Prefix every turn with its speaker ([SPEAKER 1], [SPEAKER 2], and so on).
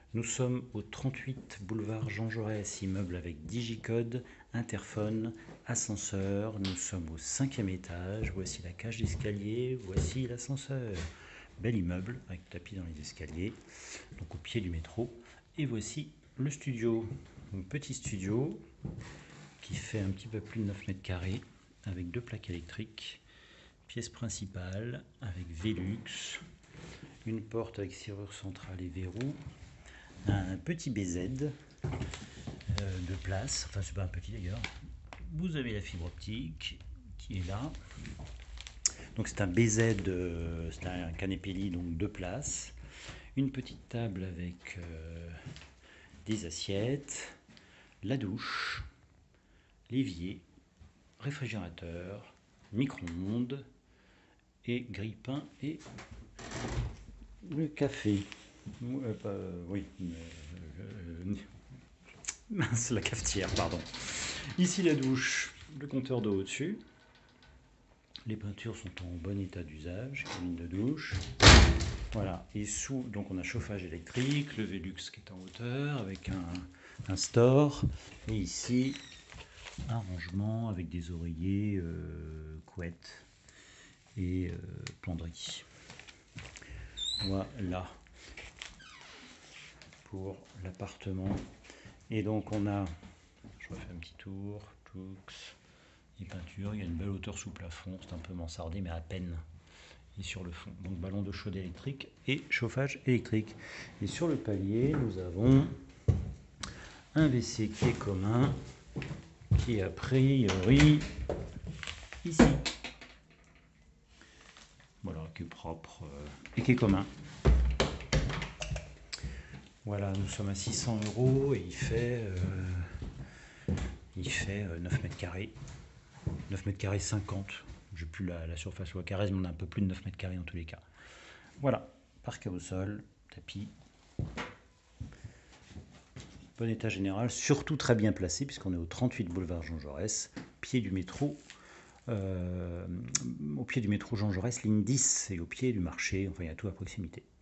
[SPEAKER 1] Nous sommes au 38 boulevard Jean Jaurès, immeuble avec digicode, interphone, ascenseur. Nous sommes au 5e étage. Voici la cage d'escalier, voici l'ascenseur. Bel immeuble avec tapis dans les escaliers, donc au pied du métro. Et voici le studio. Un petit studio qui fait un petit peu plus de 9 mètres carrés avec 2 plaques électriques. Pièce principale avec Velux, une porte avec serrure centrale et verrou, un petit BZ de place, enfin c'est pas un petit d'ailleurs. Vous avez la fibre optique qui est là. Donc c'est un BZ, c'est un canapé lit donc 2 places, une petite table avec des assiettes, la douche, l'évier, réfrigérateur, micro-ondes et grille-pain et le café. Oui, mince, la cafetière, pardon. Ici la douche, le compteur d'eau au-dessus. Les peintures sont en bon état d'usage, cabine de douche. Voilà, et sous, donc on a chauffage électrique, le Velux qui est en hauteur avec un store. Et ici, un rangement avec des oreillers, couettes et penderie. Voilà pour l'appartement. Et donc on a, je refais un petit tour, les peintures, il y a une belle hauteur sous plafond, c'est un peu mansardé mais à peine. Et sur le fond, donc ballon d'eau chaude électrique et chauffage électrique. Et sur le palier, nous avons un WC qui est commun, qui est a priori ici. Voilà, qui est propre et qui est commun. Voilà, nous sommes à 600 € et il fait 9 mètres carrés. 9 mètres carrés 50. J'ai plus la surface au carré, mais on a un peu plus de 9 mètres carrés dans tous les cas. Voilà, parquet au sol, tapis. Bon état général, surtout très bien placé, puisqu'on est au 38 boulevard Jean Jaurès, pied du métro, au pied du métro Jean Jaurès, ligne 10, et au pied du marché, enfin il y a tout à proximité.